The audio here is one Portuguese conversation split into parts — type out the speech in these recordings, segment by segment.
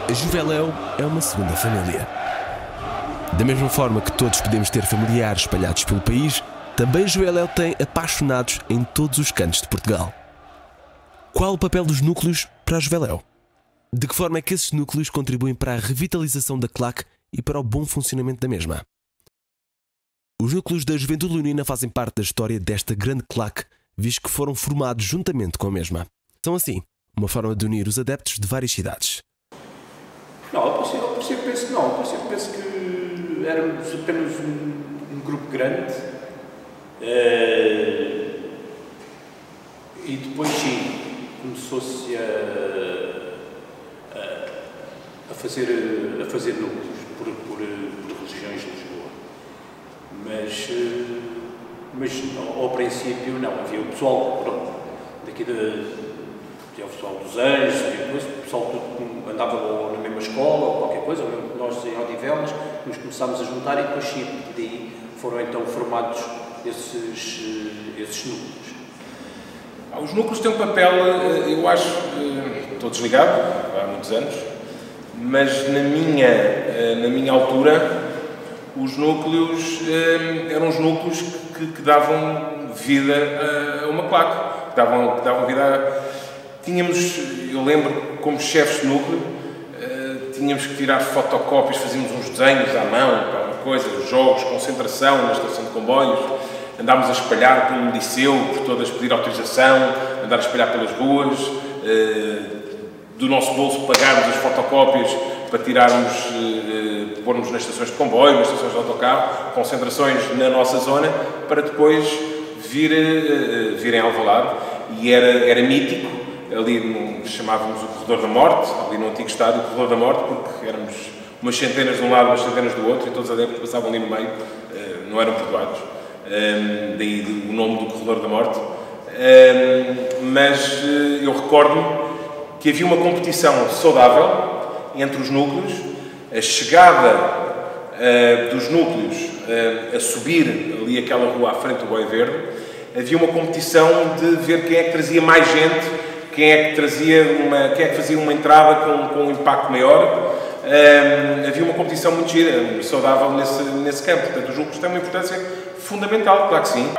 A Juveléu é uma segunda família. Da mesma forma que todos podemos ter familiares espalhados pelo país, também a Juveléu tem apaixonados em todos os cantos de Portugal. Qual o papel dos núcleos para a Juveléu? De que forma é que esses núcleos contribuem para a revitalização da claque e para o bom funcionamento da mesma? Os núcleos da Juventude Leonina fazem parte da história desta grande claque, visto que foram formados juntamente com a mesma. São assim, uma forma de unir os adeptos de várias cidades. Não, ao princípio penso que éramos apenas um grupo grande e depois sim, começou-se a fazer núcleos por regiões de Lisboa. Mas ao princípio não, havia o pessoal, pronto, daqui tinha o pessoal dos Anjos, o pessoal tudo andava na mesma escola ou qualquer coisa, nós em Odivelas nos começámos a juntar e depois sim, daí foram então formados esses núcleos. Os núcleos têm um papel, eu acho, estou desligado há muitos anos, mas na minha altura os núcleos eram os núcleos que davam vida a uma claque, que davam vida a... eu lembro, como chefes de núcleo, tínhamos que tirar fotocópias, fazíamos uns desenhos à mão, uma coisa, jogos, concentração na estação de comboios, andámos a espalhar pelo liceu, por todas, pedir autorização, andar a espalhar pelas ruas, do nosso bolso pagarmos as fotocópias para tirarmos, pormos nas estações de comboio, nas estações de autocarro, concentrações na nossa zona, para depois vir em Alvalade. E era mítico, ali chamávamos o Corredor da Morte, ali no antigo estádio, o Corredor da Morte, porque éramos umas centenas de um lado, umas centenas do outro, e todos os adeptos passavam ali no meio, não eram perdoados. Daí o nome do Corredor da Morte. Mas eu recordo-me que havia uma competição saudável entre os núcleos, a chegada dos núcleos a subir ali aquela rua à frente do Boi Verde, havia uma competição de ver quem é que trazia mais gente, quem é que fazia uma entrada com um impacto maior. Havia uma competição muito gira, saudável nesse campo. Portanto, os núcleos têm uma importância fundamental, claro que sim.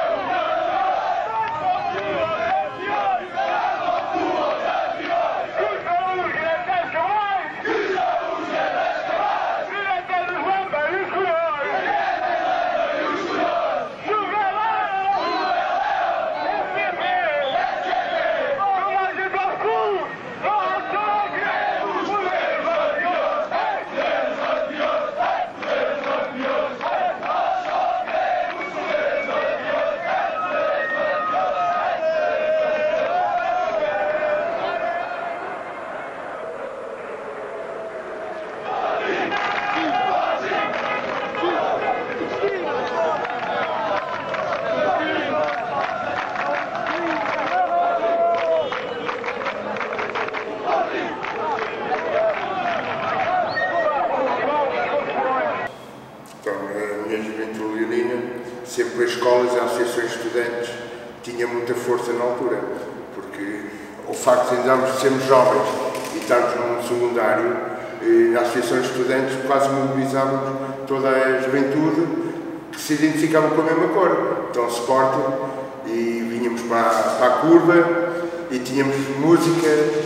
Sempre as escolas e as associações de estudantes tinham muita força na altura, porque o facto de sermos jovens e estarmos num secundário, as associações de estudantes quase mobilizávamos toda a juventude que se identificava com a mesma cor. Então, Sporting, e vinhamos para a curva e tínhamos música,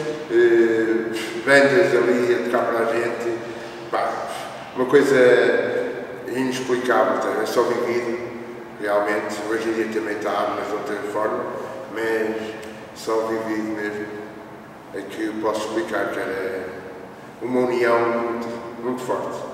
bandas ali a tocar para a gente, uma coisa inexplicável, é só vivido. Realmente, hoje em dia também está, mas de outra forma, mas só vivido mesmo é que eu posso explicar que era uma união muito, muito forte.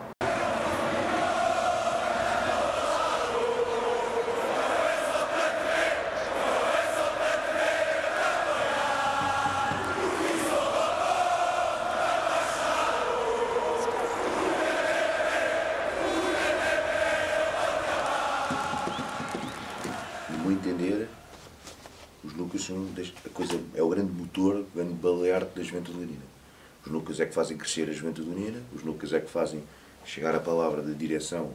No meu entender, os núcleos são é o grande motor, o grande baluarte da Juventude Leonina. Os núcleos é que fazem crescer a Juventude Leonina, os núcleos é que fazem chegar a palavra de direção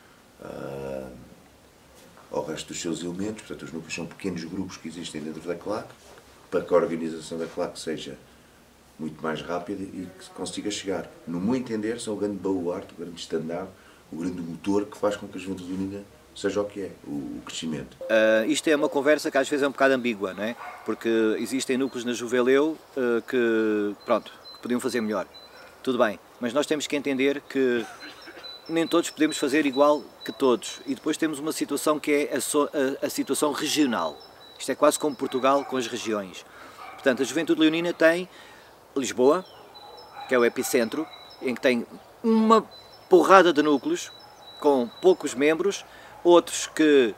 ao resto dos seus elementos. Portanto, os núcleos são pequenos grupos que existem dentro da claque, para que a organização da claque seja muito mais rápida e que consiga chegar. No meu entender, são o grande baluarte, o grande estandarte, o grande motor que faz com que a Juventude Unida seja o que é, o crescimento. Isto é uma conversa que às vezes é um bocado ambígua, não é? Porque existem núcleos na Juveleu que podiam fazer melhor. Tudo bem, mas nós temos que entender que nem todos podemos fazer igual que todos. E depois temos uma situação que é a situação regional. Isto é quase como Portugal com as regiões. Portanto, a Juventude Leonina tem Lisboa, que é o epicentro, em que tem uma porrada de núcleos com poucos membros, outros que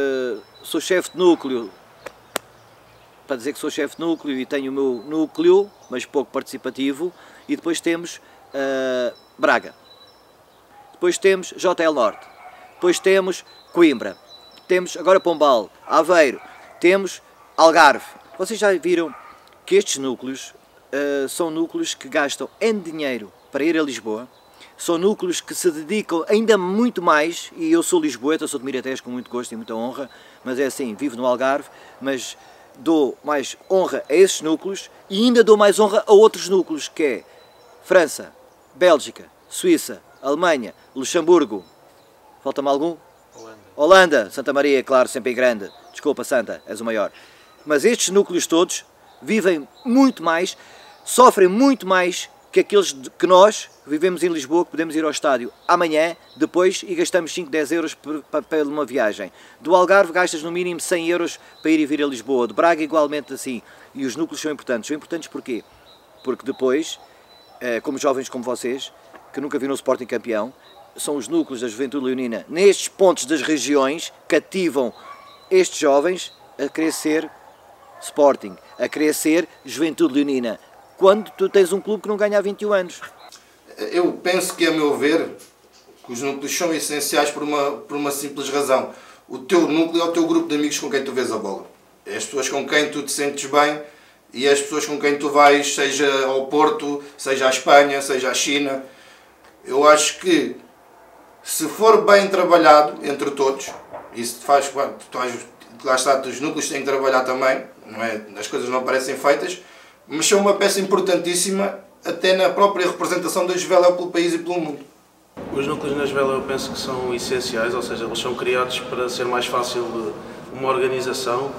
sou chefe de núcleo, para dizer que sou chefe de núcleo e tenho o meu núcleo, mas pouco participativo, e depois temos Braga, depois temos JL Norte, depois temos Coimbra, temos agora Pombal, Aveiro, temos Algarve. Vocês já viram que estes núcleos são núcleos que gastam N dinheiro para ir a Lisboa, são núcleos que se dedicam ainda muito mais, e eu sou lisboeta, sou de Miratejo com muito gosto e muita honra, mas é assim, vivo no Algarve, mas dou mais honra a esses núcleos e ainda dou mais honra a outros núcleos, que é França, Bélgica, Suíça, Alemanha, Luxemburgo, falta-me algum? Holanda, Santa Maria, claro, sempre em grande, desculpa Santa, és o maior. Mas estes núcleos todos vivem muito mais, sofrem muito mais que aqueles que nós vivemos em Lisboa, que podemos ir ao estádio amanhã, depois, e gastamos 5, 10 euros para uma viagem. Do Algarve gastas no mínimo 100 euros para ir e vir a Lisboa, de Braga igualmente assim. E os núcleos são importantes. São importantes porquê? Porque depois, como jovens como vocês, que nunca viram o Sporting campeão, são os núcleos da Juventude Leonina, nestes pontos das regiões, cativam estes jovens a querer ser Sporting, a querer ser Juventude Leonina, quando tu tens um clube que não ganha há 21 anos. Eu penso que, a meu ver, que os núcleos são essenciais por uma simples razão. O teu núcleo é o teu grupo de amigos com quem tu vês a bola. É as pessoas com quem tu te sentes bem e é as pessoas com quem tu vais, seja ao Porto, seja à Espanha, seja à China. Eu acho que, se for bem trabalhado entre todos, isso faz, lá está, os núcleos têm que trabalhar também, não é? As coisas não parecem feitas, mas são uma peça importantíssima até na própria representação da Juveleu pelo país e pelo mundo. Os núcleos na Juveleu eu penso que são essenciais, ou seja, eles são criados para ser mais fácil uma organização.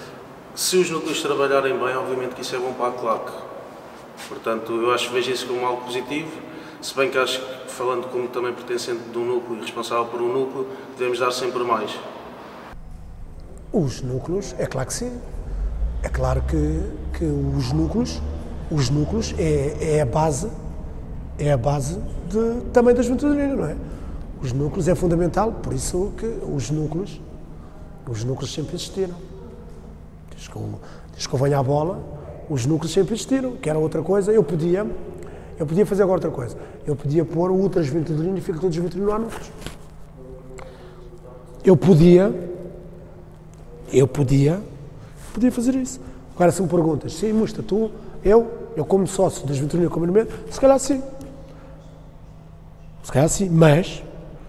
Se os núcleos trabalharem bem, obviamente que isso é bom para a claque. Portanto, eu vejo isso como algo positivo, se bem que acho que, falando como também pertencente de um núcleo e responsável por um núcleo, devemos dar sempre mais. Os núcleos, é claro que sim. É claro que os núcleos é a base também da Juventude Unida, não é? Os núcleos é fundamental, por isso que os núcleos sempre existiram. Desde que eu venho à bola, os núcleos sempre existiram, que era outra coisa. Eu podia fazer agora outra coisa. Eu podia pôr o Ultra Juventude Unida e fica todo Juventude Unida, não há núcleos. Eu podia fazer isso. Agora, se me perguntas, sim, Musta, eu como sócio da Juventude Unida, como número, se calhar sim. Se calhar sim, mas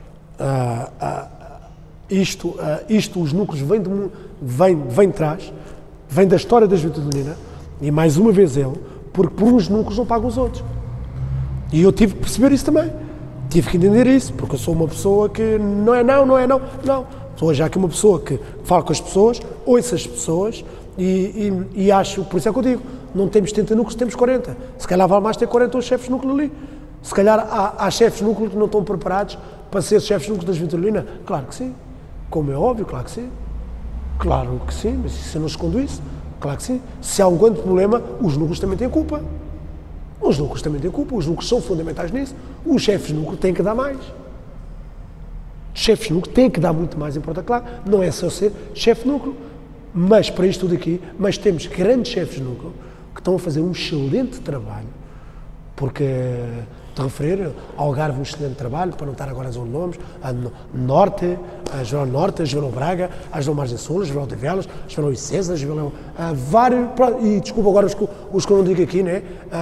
os núcleos vêm de trás, vêm da história da Juventude Unida, e mais uma vez porque por uns núcleos não pagam os outros. E eu tive que perceber isso também. Tive que entender isso, porque eu sou uma pessoa que não é não. Sou já que uma pessoa que fala com as pessoas, ouço as pessoas e acho, por isso é que eu digo, não temos 70 núcleos, temos 40. Se calhar vale mais ter 40 chefes de núcleo ali. Se calhar há chefes de núcleo que não estão preparados para ser chefes de núcleo da Juventude Unida. Claro que sim. Como é óbvio, claro que sim. Claro que sim, mas se eu não escondo isso, claro que sim. Se há um grande problema, os núcleos também têm culpa. Os núcleos são fundamentais nisso. Os chefes de núcleo têm que dar mais. Os chefes de núcleo têm que dar muito mais importante, claro. Não é só ser chefe de núcleo. Mas para isto tudo aqui, temos grandes chefes de núcleo que estão a fazer um excelente trabalho, porque, te referir, Algarve um excelente trabalho, para não estar agora a dizer nomes, a Norte, a Juveleu Braga, a Juveleu Margem Sul, a Juveleu de Velas, a Juveleu Icesa, a Juveleu, vários, e desculpa agora os que eu não digo aqui, né?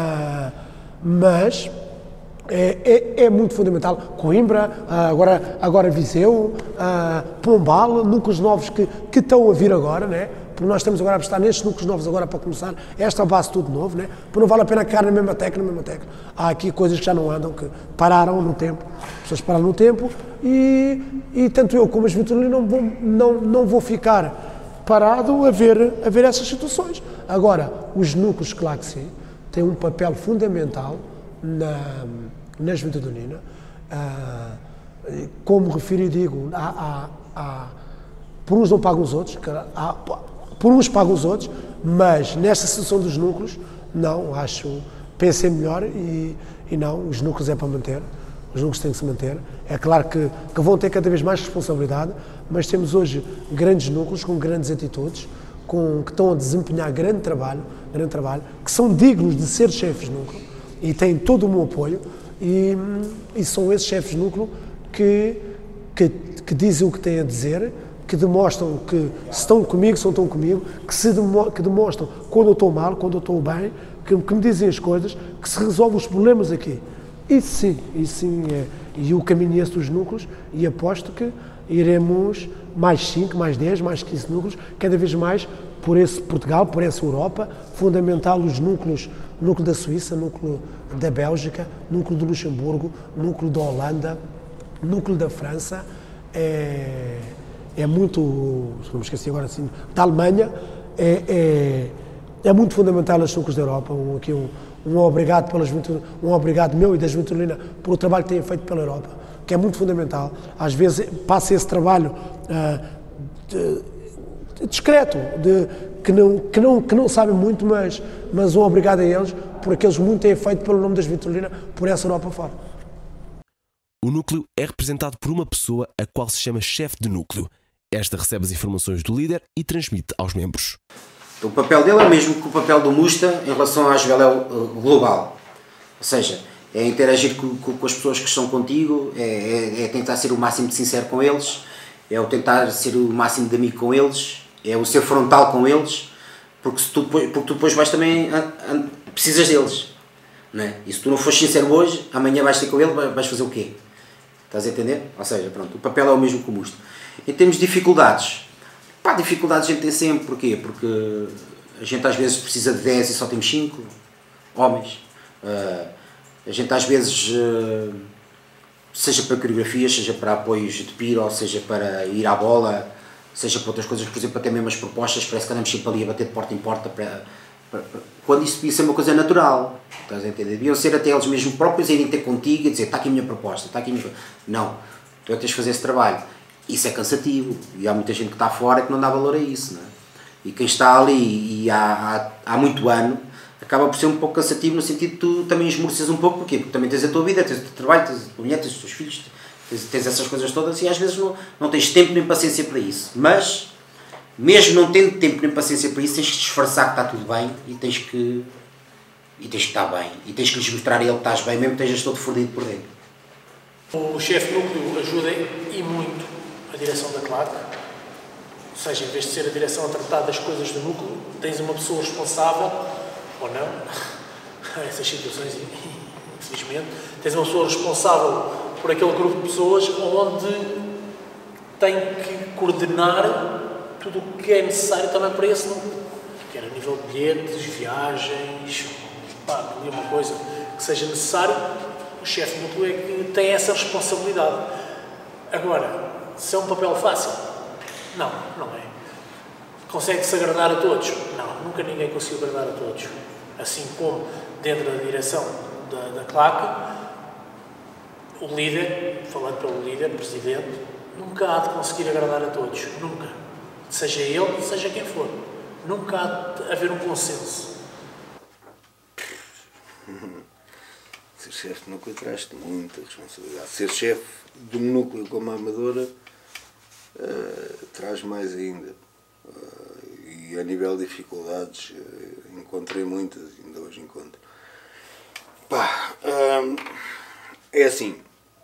Mas é muito fundamental. Coimbra, agora Viseu, Pombal, núcleos novos que estão a vir agora, né? Porque nós estamos agora a apostar nestes núcleos novos agora para começar, esta base tudo novo, né? Porque não vale a pena cair na mesma tecla, Há aqui coisas que já não andam, que pararam no tempo, as pessoas pararam no tempo e tanto eu como a Juventude não vou ficar parado a ver essas situações. Agora, os núcleos, claro que sim, têm um papel fundamental na Juventude Unina. Como refiro e digo, por uns não pagam os outros, por uns pagam os outros, mas nesta situação dos núcleos, não, pensei melhor e não, os núcleos é para manter, os núcleos têm que se manter. É claro que vão ter cada vez mais responsabilidade, mas temos hoje grandes núcleos com grandes atitudes, que estão a desempenhar grande trabalho, que são dignos de ser chefes de núcleo e têm todo o meu apoio e são esses chefes de núcleo que dizem o que têm a dizer, que demonstram que se estão comigo, que demonstram quando eu estou mal, quando eu estou bem, que me dizem as coisas, que se resolvem os problemas aqui. Isso sim é. E o caminho é esse dos núcleos e aposto que iremos mais 5, mais 10, mais 15 núcleos, cada vez mais por esse Portugal, por essa Europa, fundamental os núcleos, núcleo da Suíça, núcleo da Bélgica, núcleo do Luxemburgo, núcleo da Holanda, núcleo da França, é muito, não me esqueci agora assim, da Alemanha, é muito fundamental os núcleos da Europa. Um obrigado um obrigado meu e da Juventude Unina pelo trabalho que têm feito pela Europa, que é muito fundamental. Às vezes passa esse trabalho discreto, que não sabem muito, mas um obrigado a eles por aqueles muito têm feito pelo nome da Juventude Unina, por essa Europa fora. O núcleo é representado por uma pessoa a qual se chama chefe de núcleo. Esta recebe as informações do líder e transmite aos membros. O papel dele é o mesmo que o papel do Musta em relação à Juveléu global. Ou seja, é interagir com as pessoas que estão contigo, é tentar ser o máximo de sincero com eles, é o tentar ser o máximo de amigo com eles, é o ser frontal com eles, porque tu depois vais também, precisas deles. Não é? E se tu não fores sincero hoje, amanhã vais ter com ele, vais fazer o quê? Estás a entender? Ou seja, pronto, o papel é o mesmo que o Musta. Em termos de dificuldades, dificuldades a gente tem sempre, porquê? Porque a gente às vezes precisa de 10 e só temos 5 homens. A gente às vezes, seja para coreografias, seja para apoios de piro, seja para ir à bola, seja para outras coisas, por exemplo, até mesmo as propostas, parece que andamos sempre ali a bater de porta em porta quando isso devia ser uma coisa natural, estás a entender? Deviam ser até eles mesmos próprios a irem ter contigo e dizer, está aqui a minha proposta, está aqui a minha... Não, tu tens de fazer esse trabalho. Isso é cansativo e há muita gente que está fora que não dá valor a isso, não é? E quem está ali e há muito ano acaba por ser um pouco cansativo no sentido de tu também esmoreces um pouco, porquê? Porque também tens a tua vida, tens o teu trabalho, tens a tua mulher, tens os teus filhos, tens essas coisas todas e às vezes não tens tempo nem paciência para isso. Mas, mesmo não tendo tempo nem paciência para isso, tens que te esforçar que está tudo bem e tens que estar bem. E tens que lhes mostrar a ele que estás bem, mesmo que estejas todo fodido por dentro. O chefe núcleo ajuda e muito a direção da CLAC, ou seja, em vez de ser a direção a tratar das coisas do núcleo, tens uma pessoa responsável, ou não, essas situações, infelizmente, tens uma pessoa responsável por aquele grupo de pessoas onde tem que coordenar tudo o que é necessário também para esse núcleo, quer a nível de bilhetes, viagens, uma coisa que seja necessário, o chefe do núcleo é que tem essa responsabilidade. Agora, se é um papel fácil? Não é. Consegue-se agradar a todos? Não, nunca ninguém conseguiu agradar a todos. Assim como dentro da direção da CLAC, o líder, falando pelo líder, presidente, nunca há de conseguir agradar a todos. Nunca. Seja ele, seja quem for. Nunca há de haver um consenso. Ser chefe de núcleo traz-te muita responsabilidade. Ser chefe de um núcleo como a Amadora traz mais ainda. E a nível de dificuldades encontrei muitas, ainda hoje encontro. É assim.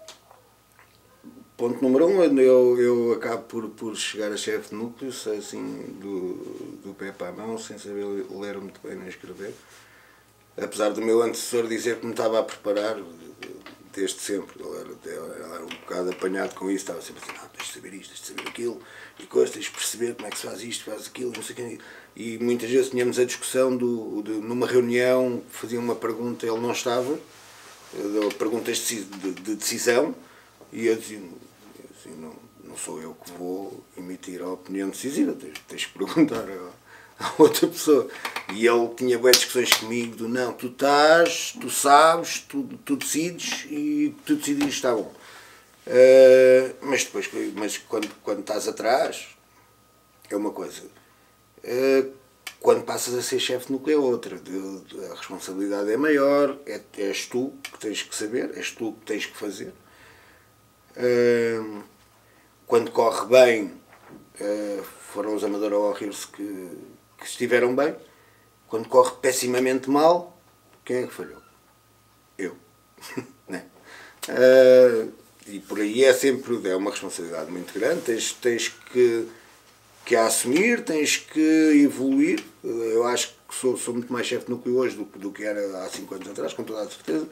Ponto número 1, eu acabo por chegar a chefe de núcleo, assim, do pé para a mão, sem saber ler muito bem nem escrever. Apesar do meu antecessor dizer que me estava a preparar, desde sempre. Ele era um bocado apanhado com isso, estava sempre assim, não, tens de saber isto, tens de saber aquilo, e coisas, tens de perceber como é que se faz isto, faz aquilo, não sei o quê. E muitas vezes tínhamos a discussão numa reunião, faziam uma pergunta, ele não estava, perguntas de decisão, e eu dizia assim, não sou eu que vou emitir a opinião decisiva, tens que perguntar a outra pessoa. E ele tinha boas discussões comigo do não, tu sabes, tu decides e tu decidires está bom. Mas depois, quando estás atrás, é uma coisa. Quando passas a ser chefe de núcleo é outra. A responsabilidade é maior, és tu que tens que saber, és tu que tens que fazer. Quando corre bem, foram os Amadora Warriors que estiveram bem. Quando corre pessimamente mal, quem é que falhou? Eu. Né? E por aí é sempre uma responsabilidade muito grande. Tens que a assumir, tens que evoluir. Eu acho que sou muito mais chefe de núcleo hoje do que era há 5 anos atrás, com toda a certeza.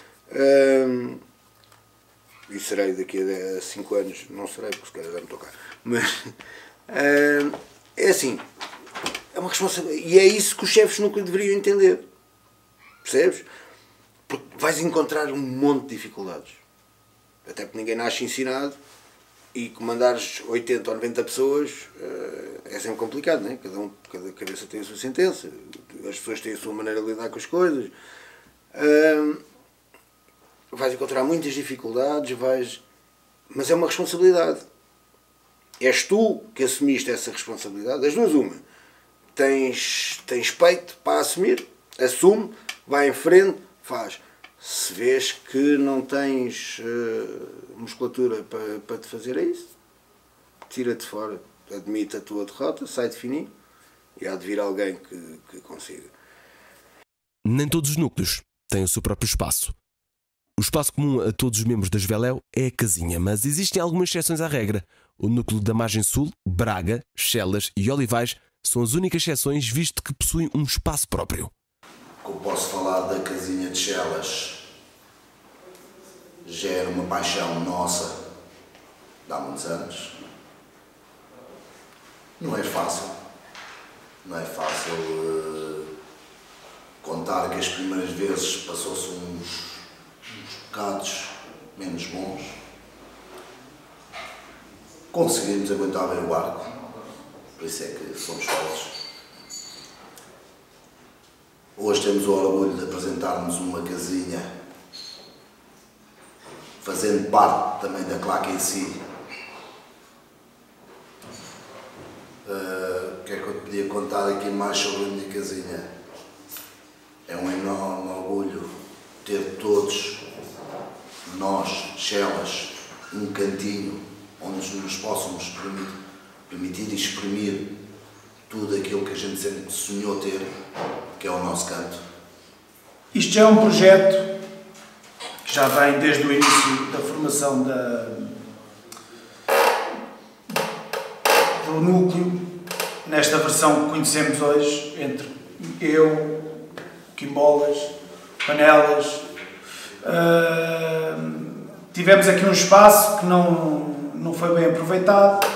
E serei daqui a 5 anos, não serei, porque se calhar já me tocar. Mas é assim, é uma responsabilidade. E é isso que os chefes de núcleo deveriam entender. Percebes? Porque vais encontrar um monte de dificuldades. Até porque ninguém nasce ensinado. E comandares 80 ou 90 pessoas é sempre complicado, não é? Cada cabeça tem a sua sentença, as pessoas têm a sua maneira de lidar com as coisas. Vais encontrar muitas dificuldades, mas é uma responsabilidade. És tu que assumiste essa responsabilidade, das duas uma. Tens peito para assumir, assume, vai em frente, faz. Se vês que não tens musculatura para te fazer isso, tira-te fora, admite a tua derrota, sai de fininho e há de vir alguém que consiga. Nem todos os núcleos têm o seu próprio espaço. O espaço comum a todos os membros da Juveléu é a casinha, mas existem algumas exceções à regra. O núcleo da Margem Sul, Braga, Chelas e Olivais são as únicas exceções, visto que possuem um espaço próprio. Eu posso falar da casinha de Chelas. Já era uma paixão nossa de há muitos anos. Não é fácil. Não é fácil contar que as primeiras vezes passou-se uns bocados menos bons. Conseguimos aguentar bem o barco. Por isso é que somos fortes. Hoje temos o orgulho de apresentarmos uma casinha fazendo parte também da claque em si. O que é que eu te podia contar aqui mais sobre a minha casinha? É um enorme orgulho ter todos nós, Chelas, um cantinho onde nos possamos permitir exprimir tudo aquilo que a gente sempre sonhou ter, que é o nosso canto. Isto já é um projeto que já vem desde o início da formação do núcleo, nesta versão que conhecemos hoje, entre eu, Quimbolas, Panelas. Tivemos aqui um espaço que não foi bem aproveitado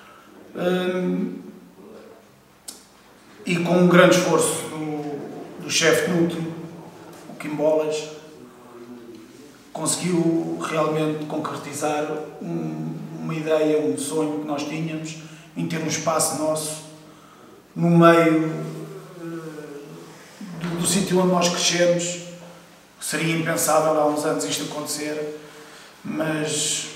e com um grande esforço do chefe de núcleo, o Quimbolas, conseguiu realmente concretizar uma ideia, um sonho que nós tínhamos em ter um espaço nosso no meio do sítio onde nós crescemos. Seria impensável há uns anos isto acontecer, mas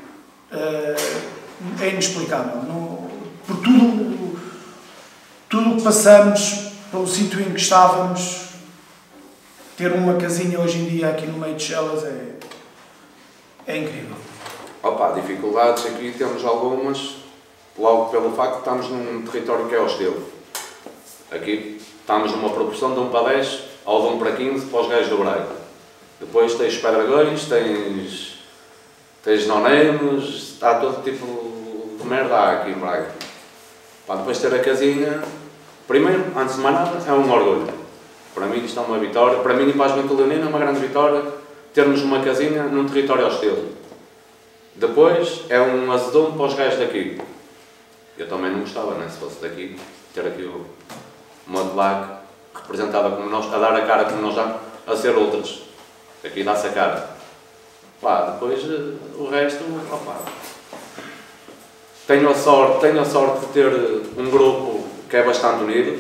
é inexplicável. Por tudo o que passamos, pelo sítio em que estávamos, ter uma casinha hoje em dia aqui no meio de Chelas é incrível. Opa, dificuldades aqui temos algumas, logo pelo facto de estamos num território que é hostil. Aqui estamos numa proporção de 1 para 10 ou de 1 para 15 para os gajos do Braga. Depois tens Pedragões, tens Nonenos, está todo tipo de merda aqui em Braga. Para depois ter a casinha, primeiro, antes de mais nada, é um orgulho. Para mim isto é uma vitória, para mim e para a Juventude Leonina é uma grande vitória termos uma casinha num território hostil. Depois é um azedume para os gajos daqui. Eu também não gostava, né? Se fosse daqui, ter aqui uma claque representada como nós, a dar a cara como nós damos, a ser outras. Aqui dá-se a cara. Pá, depois o resto, opá. Tenho a sorte de ter um grupo que é bastante unido.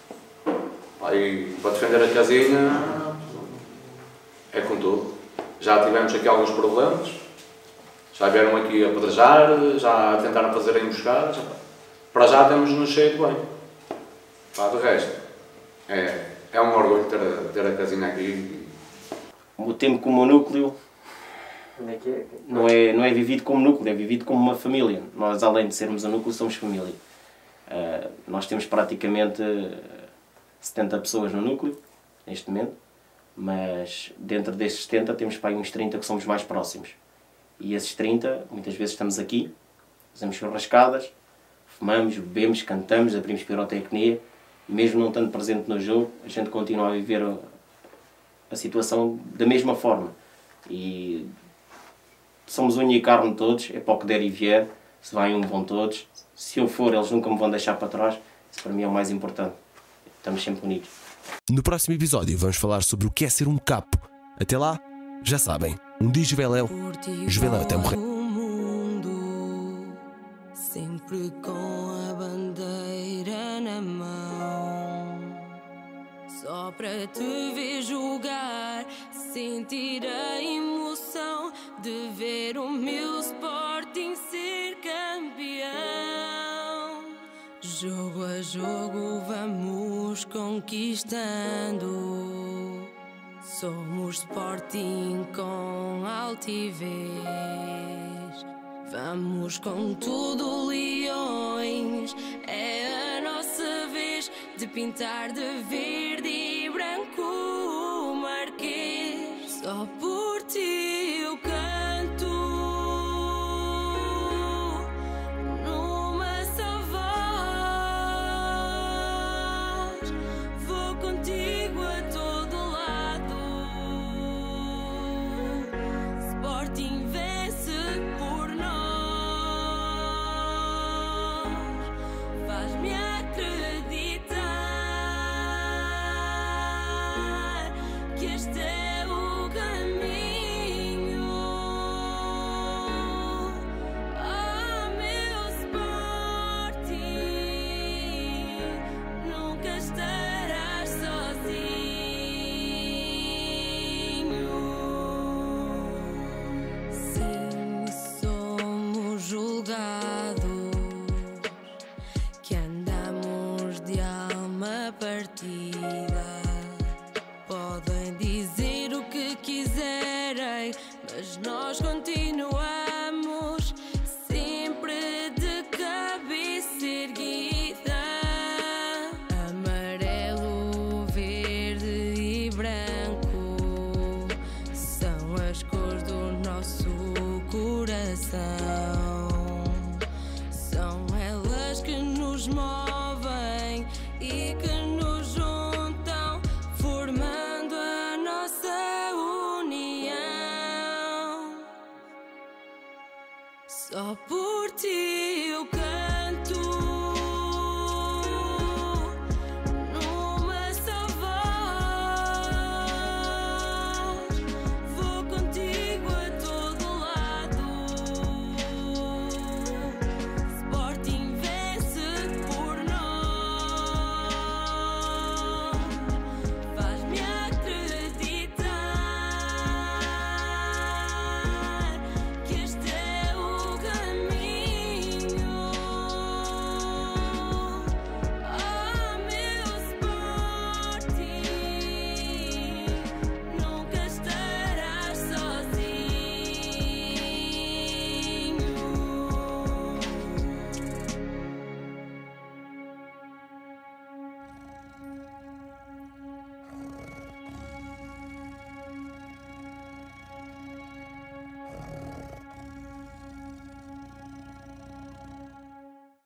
E para defender a casinha é com tudo. Já tivemos aqui alguns problemas. Já vieram aqui a apedrejar, já tentaram fazer a emboscada. Para já temos-nos cheio de bem. Pá, de resto, é um orgulho ter a casinha aqui. O tempo como núcleo não é vivido como núcleo, é vivido como uma família. Nós, além de sermos um núcleo, somos família. Nós temos praticamente 70 pessoas no núcleo, neste momento, mas dentro desses 70 temos para aí uns 30 que somos mais próximos. E esses 30, muitas vezes estamos aqui, fazemos churrascadas, fumamos, bebemos, cantamos, abrimos pirotecnia, e mesmo não estando presente no jogo, a gente continua a viver a situação da mesma forma. E somos unha e carne todos, é para o que der e vier, se vai um vão todos, se eu for eles nunca me vão deixar para trás, isso para mim é o mais importante, estamos sempre unidos. No próximo episódio vamos falar sobre o que é ser um capo. Até lá, já sabem, um dia Juveléu até morrer. Sempre com a bandeira na mão, só para te ver jogar, sentir a emoção de ver o meu Sporting ser campeão. Jogo a jogo vamos conquistando, somos Sporting com altivez. Vamos com tudo, leões, é a nossa vez de pintar de verde e branco Marquês. Só por ti eu canto numa só voz, vou contigo a todo lado. Sporting vence por nós, faz-me acreditar que este é o caminho. Oh, meu Sporting, nunca estarás sozinho. Sim, somos julgados que andamos de alma partida. Podem dizer o que quiserem, mas nós continuamos sempre de cabeça erguida. Amarelo, verde e branco são as cores do nosso coração. São elas que nos movem e que nos juntam, formando a nossa união. Só por ti